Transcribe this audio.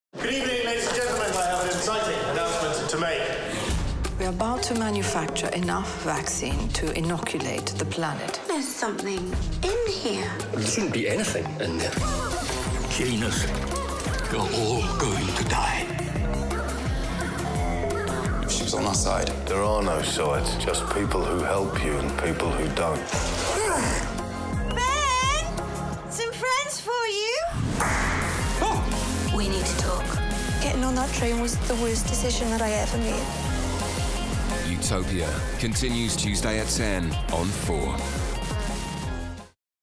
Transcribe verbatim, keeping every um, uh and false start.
Good evening, ladies and gentlemen. I have an exciting announcement to make. We're about to manufacture enough vaccine to inoculate the planet. There's something in here. There shouldn't be anything in there. Janus, you're all going to die. She was on our side. There are no sides, just people who help you and people who don't. Ben! Some friends for you. Oh. We need to talk. Getting on that train was the worst decision that I ever made. Utopia continues Tuesday at ten on four.